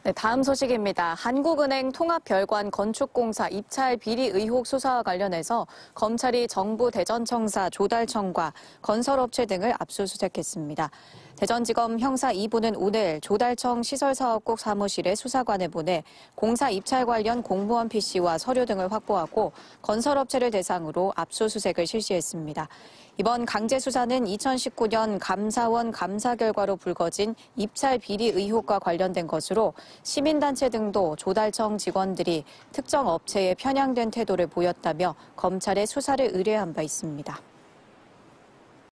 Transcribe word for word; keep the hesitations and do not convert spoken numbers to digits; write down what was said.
네, 다음 소식입니다. 한국은행 통합별관 건축공사 입찰 비리 의혹 수사와 관련해서 검찰이 정부 대전청사 조달청과 건설업체 등을 압수수색했습니다. 대전지검 형사 이 부는 오늘 조달청 시설사업국 사무실에 수사관을 보내 공사 입찰 관련 공무원 피씨와 서류 등을 확보하고 건설업체를 대상으로 압수수색을 실시했습니다. 이번 강제 수사는 이천십구 년 감사원 감사 결과로 불거진 입찰 비리 의혹과 관련된 것으로 시민단체 등도 조달청 직원들이 특정 업체에 편향된 태도를 보였다며 검찰에 수사를 의뢰한 바 있습니다.